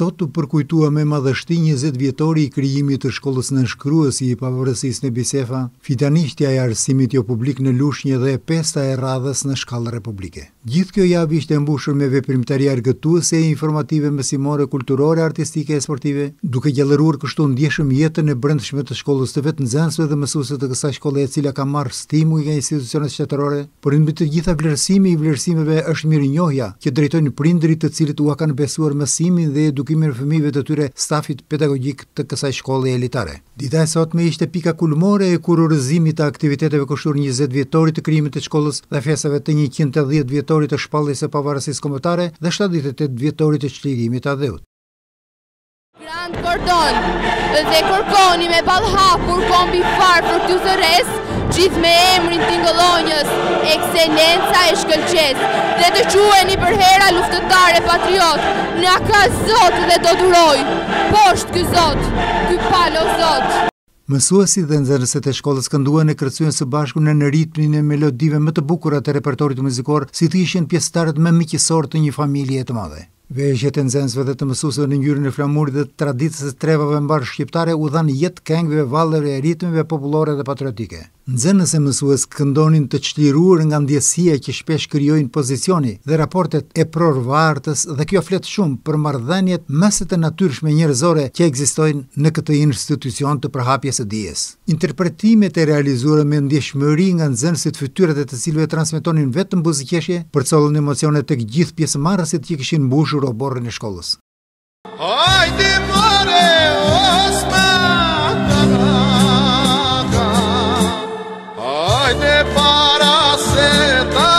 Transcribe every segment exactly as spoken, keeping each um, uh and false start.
Sot u përkujtua me madhështi njëzet vjetori i krijimit të shkollës nënshkruesi i pavarësisë në Bisefa, fitanishtja e arsimit jo publik në Lushnjë dhe e pesta e radhës në shkallë republike. Gjithë kjo javë ishte mbushur me veprimtari argëtuese e informative mësimore, kulturore, artistike e sportive, duke gjallëruar kështu ndjeshëm jetën e brendshme të shkollës të vetë nxënësve dhe mësuesve të kësaj shkolle e cila ka marrë stimuj nga institucionet shtetërore, por mbi të gjitha vlerësimi i vlerësimeve është mirënjohja që drejtojnë prindërit të cilët u kanë besuar mësimin dhe edukimin e fëmijëve të tyre stafit pedagogjik të kësaj shkolle elitare. Dita e sotme ishte pika kulmore e kurorëzimit të aktiviteteve kushtuar njëzet vjetorit të krijimit të shkollës dhe festave të njëqind e dhjetë vjetorit të shpalljes së pavarësisë kombëtare dhe shtatëdhjetë e tetë vjetorit të çlirimit të Adheut. Grand Cordon dhe kërkoni me ballhapur kombi far për t'ju thërres, gjithë me emrin tingëllonjës, ekselenca e shkëlqes, dhe të quheni për hera luftëtare patriot, na ka Zot dhe do duroj, poshtë ky Zot, ky palo Zot. Mësuesit dhe nxënësit e shkollës kënduan e kërcyen së bashku në ritmin e melodive më të bukura të repertorit muzikor, si të ishin pjesëtarët më miqësor të një familje të madhe. Veshjet e nxënësve dhe të mësuesve në ngjyrën e flamurit dhe traditës së trevave mbar shqiptare u dhan jetë këngëve, vallëve e ritmeve popullore dhe patriotike. Nxënës e mësues këndonin të çliruar nga ndjesia që shpesh krijojnë pozicioni dhe raportet e prorvartës dhe kjo flet shumë për marrëdhëniet mes të natyrshme njerëzore që ekzistojnë në këtë institucion të përhapjes së dijes. Interpretimet e realizuara me ndjeshmëri nga nxënësit, fytyrat e të cilëve transmetonin vetëm buzëqeshje, përcollën emocione tek gjithë pjesëmarrësit që kishin mbushur oborrin e shkollës. Hajde more Osman Taraka, hajde para se ta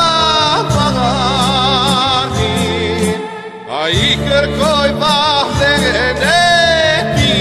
pagani, a i kërkoj bahtën e ti.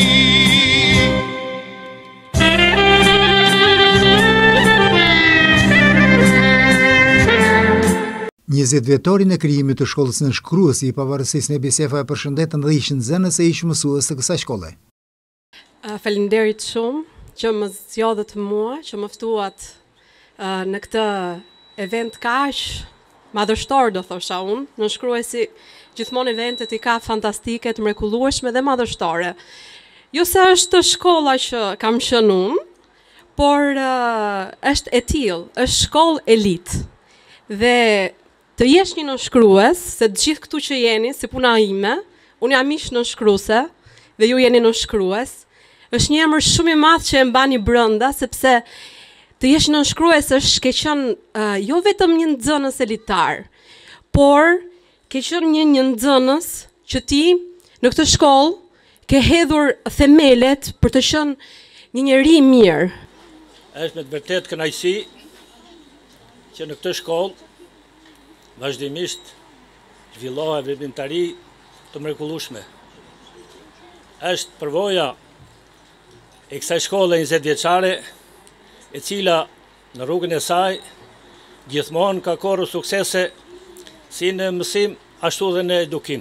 njëzet vjetorin e krijimit të shkollës nënshkruesi i pavarësisë në Bisefa e përshëndetën dhe ishin nxënës e ish mësues të kësaj shkolle. Faleminderit shumë që më zgjodhët mua, që më ftuat uh, në këtë event kaq madhështor, do thosha unë. Nënshkruesi gjithmonë eventet i ka fantastike, të mrekullueshme dhe madhështore. Jo se është shkolla që kam qenë unë, por uh, është e tillë, është shkollë elit. Dhe të jesh një nënshkrues, se të gjithë këtu që jeni, si puna ime, unë jam ish nënshkruese dhe ju jeni nënshkrues, është një emër shumë i madh që e mbani brenda, sepse të jesh nënshkrues është ke qenë uh, jo vetëm një nxënës elitar, por ke qenë një një nxënës që ti në këtë shkollë ke hedhur themelet për të qenë një njeri i mirë. Është me të vërtet kënaqësi që në këtë shkollë vazhdimisht zhvillohet veprimtari të mrekullueshme. Është përvoja e kësaj shkolle njëzet vjeçare, e cila në rrugën e saj gjithmonë ka korrur suksese si në mësim ashtu dhe në edukim.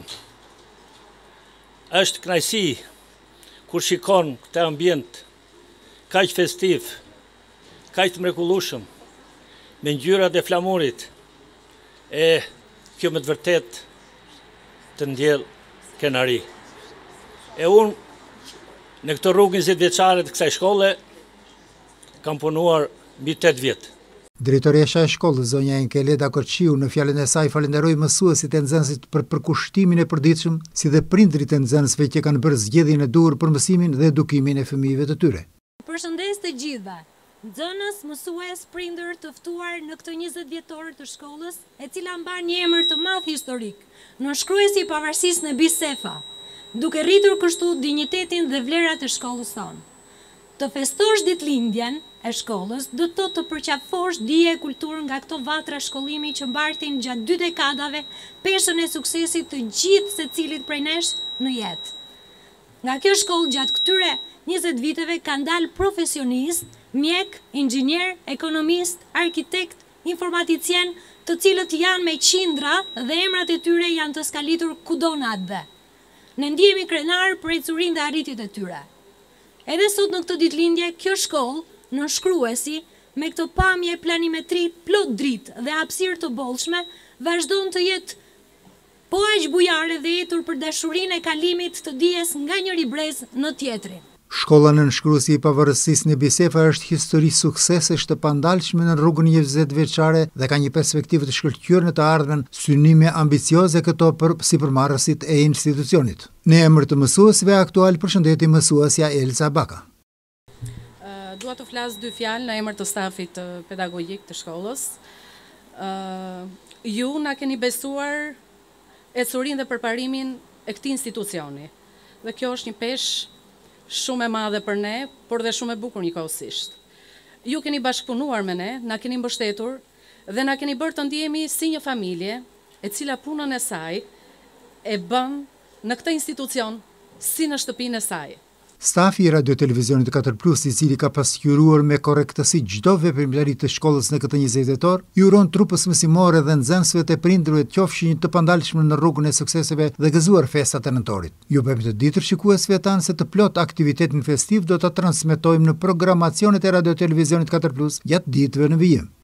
Është kënaqësi kur shikon këtë ambient kaq festiv, kaq të mrekullueshëm, me ngjyrat e flamurit, e kjo me të vërtet të ndjell kenari. E unë në këtë rrugë njëzet vjeçare të kësaj shkolle kam punuar mbi tetë vjet. Drejtoresha e shkollës, zonja Enkeleda Korçiu, në fjalën e saj falenderoi mësuesit e nxënësit për përkushtimin e përditshëm, si dhe prindrit e nxënësve që kanë bërë zgjedhjen e duhur për mësimin dhe edukimin e fëmijëve të tyre. Përshëndes të gjithëve. Nxënës, mësues, prindër të ftuar në këtë njëzet vjetor të shkollës, e cila mban një emër të madh historik, nënshkruesi i pavarësisë në Bisefa, duke rritur kështu dinjitetin dhe vlerat e shkollës tonë. Të festosh ditëlindjen e shkollës do të të përqafosh dije e kulturë nga këto vatra shkollimi që mbartin gjatë dy dekadave peshën e suksesit të gjithë secilit prej nesh në jetë. Nga kjo shkollë gjatë këtyre njëzet viteve kanë dalë profesionist, mjek, inxhinier, ekonomist, arkitekt, informaticien, të cilët janë me qindra dhe emrat e tyre janë të skalitur kudo në atë dhe. Ne ndihemi krenar për ecurin dhe arritjet e tyre. Edhe sot në këtë ditëlindje, kjo shkollë, nënshkruesi, me këtë pamje planimetri plot dritë dhe hapësirë të bollshme, vazhdon të jetë po aq bujare dhe etur për dashurinë e kalimit të dijes nga njëri brez në tjetrin. Shkolla nënshkruesi i pavarësisë në Bisefa është histori suksesesh të pandalshme në rrugën njëzet vjeçare dhe ka një perspektivë të shkëlqyer në të ardhmen, synime ambicioze këto për sipërmarrësit e institucionit. Në emër të mësuesve aktual përshëndeti mësuesja Elsa Baka. Uh, dua të flas dy fjalë në emër të stafit uh, pedagogjik të shkollës. Uh, ju na keni besuar ecurinë dhe përparimin e këtij institucioni. Dhe kjo është një peshë shumë e madhe për ne, por dhe shumë e bukur njëkohësisht. Ju keni bashkëpunuar me ne, na keni mbështetur dhe na keni bërë të ndihemi si një familje, e cila punën e saj e bën në këtë institucion si në shtëpinë e saj. Stafi i Radio Televizionit katër plus, i cili ka pasqyruar me korrektësi çdo veprimtari të shkollës në këtë njëzet dhjetor, i uron trupës mësimore dhe nxënësve të prindërve të qofshin të pandalshme në rrugën e sukseseve dhe gëzuar festat e nëntorit. Ju bëjmë të ditur shikuesve tanë se të plot aktivitetin festiv do ta transmetojmë në programacionet e Radio Televizionit katër plus gjatë ditëve në vijim.